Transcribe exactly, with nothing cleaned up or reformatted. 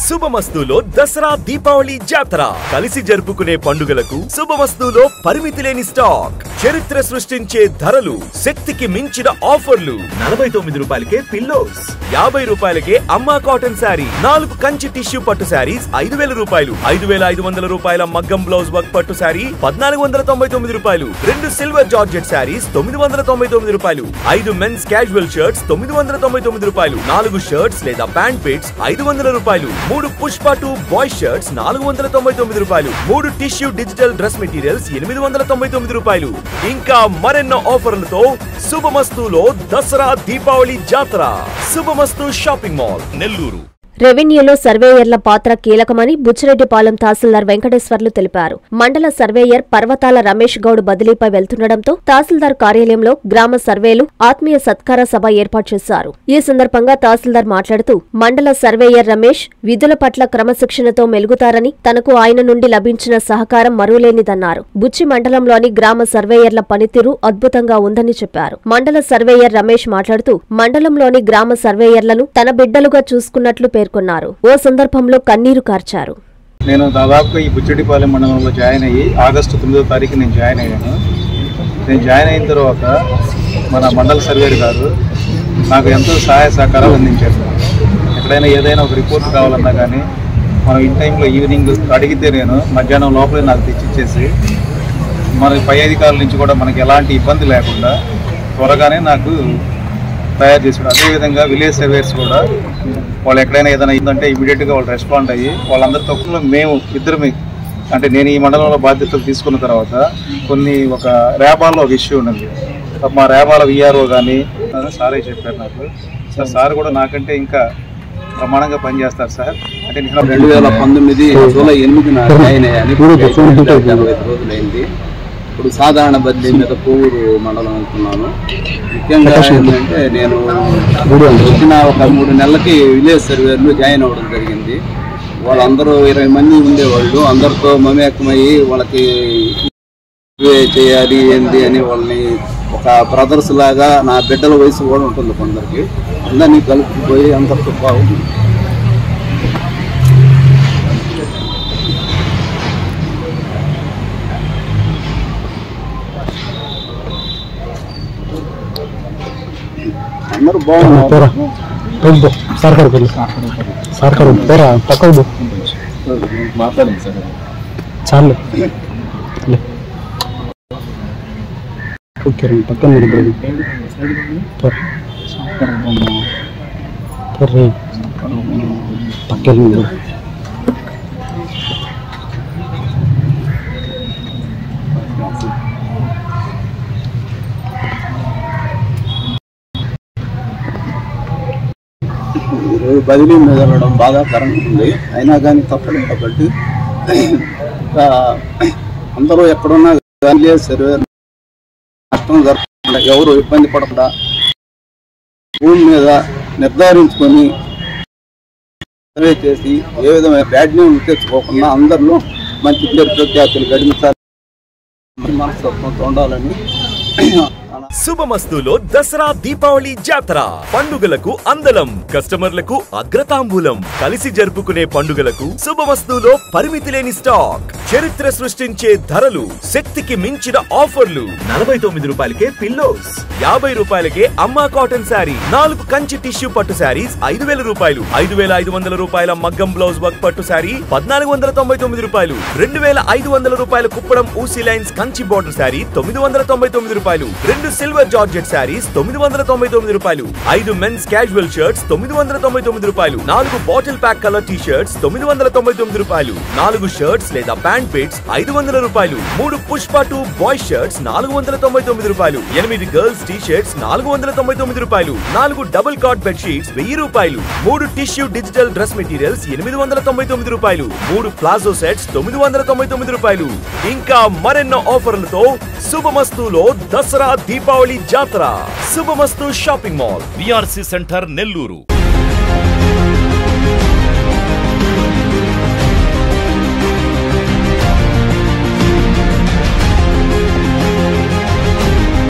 శుభమస్తులో దసరా దీపావళి జాతర కలిసి జరుపుకునే పండుగలకు శుభమస్తులో పరిమితి లేని స్టాక్, చరిత్ర సృష్టించే ధరలు, శక్తికి మించిన ఆఫర్లు. నలభై తొమ్మిది రూపాయలకే పిల్లోస్, యాభై రూపాయలకే అమ్మా కాటన్ శారీ, నాలుగు కంచి టిష్యూ పట్టు శారీస్ ఐదు వేల రూపాయలు, ఐదు వేల ఐదు వందల రూపాయల మగ్గం బ్లౌజ్ వర్క్ పట్టు శారీ పద్నాలుగు వందల తొంభై తొమ్మిది రూపాయలు, రెండు సిల్వర్ జార్జెట్ శారీస్ తొమ్మిది వందల తొంభై తొమ్మిది రూపాయలు, ఐదు మెన్స్ క్యాజువల్ షర్ట్స్ తొమ్మిది వందల తొంభై తొమ్మిది రూపాయలు, నాలుగు షర్ట్స్ లేదా ప్యాంట్ పిట్స్ ఐదు వందల రూపాయలు, మూడు పుష్ప టూ బాయ్ షర్ట్స్ నాలుగు వందల తొంభై తొమ్మిది రూపాయలు, మూడు టిష్యూ డిజిటల్ డ్రెస్ మెటీరియల్స్ ఎనిమిది వందల తొంభై తొమ్మిది రూపాయలు. ఇంకా మరెన్నో ఆఫర్లతో శుభమస్తులో దసరా దీపావళి జాతర. Shubhamastu shopping mall, Nellore. రెవెన్యూలో సర్వేయర్ల పాత్ర కీలకమని బుచ్చిరెడ్డిపాలెం తహసీల్దార్ వెంకటేశ్వర్లు తెలిపారు. మండల సర్వేయర్ పర్వతాల రమేష్ గౌడ్ బదిలీపై వెళ్తుండటంతో తహసీల్దార్ కార్యాలయంలో గ్రామ సర్వేలు ఆత్మీయ సత్కార సభ ఏర్పాటు చేశారు. ఈ సందర్భంగా తహసీల్దార్ మాట్లాడుతూ మండల సర్వేయర్ రమేష్ విధుల పట్ల క్రమశిక్షణతో మెలుగుతారని, తనకు ఆయన నుండి లభించిన సహకారం మరువలేనిదన్నారు. బుచ్చి మండలంలోని గ్రామ సర్వేయర్ల పనితీరు అద్భుతంగా ఉందని చెప్పారు. మండల సర్వేయర్ రమేష్ మాట్లాడుతూ మండలంలోని గ్రామ సర్వేయర్లను తన బిడ్డలుగా చూసుకున్నట్లు పేర్కొన్నారు. ఓ సందర్భంలో కన్నీరు కార్చారు. నేను దాదాపు ఈ బుచ్చిరెడ్డిపాలెం మండలంలో జాయిన్ అయ్యి ఆగస్టు తొమ్మిదో తారీఖు నేను జాయిన్ అయ్యాను. నేను జాయిన్ అయిన తర్వాత మన మండల సర్వేర్ గారు నాకు ఎంతో సహాయ సహకారాలు అందించారు. ఎక్కడైనా ఏదైనా ఒక రిపోర్ట్ కావాలన్నా కానీ మనం ఇన్ టైంలో ఈవినింగ్ అడిగితే నేను మధ్యాహ్నం లోపలే నాకు తెచ్చిచ్చేసి మన పై అధికారుల నుంచి కూడా మనకి ఎలాంటి ఇబ్బంది లేకుండా త్వరగానే నాకు తయారు చేసాడు. అదేవిధంగా విలేజ్ సర్వేర్స్ కూడా వాళ్ళు ఎక్కడైనా ఏదైనా ఇదంటే ఇమీడియట్గా వాళ్ళు రెస్పాండ్ అయ్యి వాళ్ళందరితో మేము ఇద్దరమే, అంటే నేను ఈ మండలంలో బాధ్యతలు తీసుకున్న తర్వాత కొన్ని ఒక రేబాల్లో ఒక ఇష్యూ ఉన్నది. మా రేబాల విఆర్ఓ కానీ సారే చెప్పారు నాకు, సార్ సార్ కూడా నాకంటే ఇంకా ప్రమాణంగా పనిచేస్తారు సార్. అంటే నేను రెండు వేల పంతొమ్మిది జూలై ఎనిమిదిన జాయిన్ అయ్యాను. రోజులైంది. ఇప్పుడు సాధారణ బదిలీ మీద కోవూరు మండలం అనుకున్నాను. ముఖ్యంగా ఏంటంటే నేను వచ్చిన ఒక మూడు నెలలకి విలేజ్ సర్వేర్లు జాయిన్ అవ్వడం జరిగింది. వాళ్ళందరూ ఇరవై మంది ఉండేవాళ్ళు. అందరితో మమేకమయ్యి వాళ్ళకి చేయాలి ఏంది అని వాళ్ళని ఒక బ్రదర్స్ లాగా, నా బిడ్డల వయసు కూడా ఉంటుంది కొందరికి, అందరినీ కలుపుకుపోయి అందరితో బాగుంది. అందరూ బాగున్నారు. సర్కారు సర్కారు పోరా పక్కకు మాట్లాడండి సార్. చాలు ఓకే పక్కన పక్కన ఈరోజు బదిలీ మీద వెళ్ళడం బాధాకరంగా ఉంది. అయినా కానీ తప్పదు కాబట్టి అందరూ ఎక్కడున్నా సర్వే నష్టం జరగకుండా, ఎవరు ఇబ్బంది పడకుండా భూమి మీద నిర్ధారించుకొని సర్వే చేసి ఏ విధమైన బ్యాడ్ న్యూస్ తెచ్చుకోకుండా అందరిలో మంచి పేరు ప్రఖ్యాతులు గడిపించాలి మనస్తత్వంతో ఉండాలని. శుభమస్తులో దసరా దీపావళి జాతర పండుగలకు అందలం, కస్టమర్లకు అగ్రతాంబూలం. కలిసి జరుపుకునే పండుగలకు శుభమస్తులో పరిమితి లేని స్టాక్, చరిత్ర సృష్టించే ధరలు, శక్తికి మించిన ఆఫర్లు. నలభై తొమ్మిది రూపాయలకే పిల్లోస్, యాభై రూపాయలకే అమ్మా కాటన్ శారీ, నాలుగు కంచి టిష్యూ పట్టు శారీస్ ఐదు వేల రూపాయలు, ఐదు వేల ఐదు వందల రూపాయల మగ్గం బ్లౌజ్ వర్క్ పట్టు శారీ పద్నాలుగు వందల తొంభై తొమ్మిది రూపాయలు, రెండు వేల ఐదు వందల రూపాయల కుప్పడం ఊసీ లైన్స్ కంచి బోర్డర్ శారీ తొమ్మిది వందల తొంభై తొమ్మిది రూపాయలు, రెండు సిల్వర్ జార్జెట్ శారీస్ తొమ్మిది వందల తొంభై తొమ్మిది రూపాయలు, ఐదు మెన్స్ క్యాజువల్ షర్ట్స్ తొమ్మిది వందల తొంభై తొమ్మిది రూపాయలు, నాలుగు bottle pack colour T shirts తొమ్మిది వందల తొంభై తొమ్మిది రూపాయలు, నాలుగు షర్ట్స్ లేదా ప్యాంట్ పిట్స్ ఐదు వందల రూపాయలు, మూడు పుష్ప టూ బాయ్ షర్ట్స్ నాలుగు వందల తొంభై తొమ్మిది రూపాయలు, ఎనిమిది గర్ల్స్ టీ షర్ట్స్ నాలుగు వందల తొంభై తొమ్మిది రూపాయలు, నాలుగు డబుల్ కాట్ బెడ్ షీట్స్ వెయ్యి రూపాయలు, మూడు టిష్యూ డిజిటల్ డ్రెస్ మెటీరియల్స్ ఎనిమిది వందల తొంభై తొమ్మిది రూపాయలు, మూడు ప్లాజో సెట్స్ తొమ్మిది వందల తొంభై తొమ్మిది రూపాయలు. ఇంకా మరెన్నో ఆఫర్లతో శుభమస్తులో దసరా దీపావళి జాతర. Shubhamastu shopping mall, VRC centre, Nellore.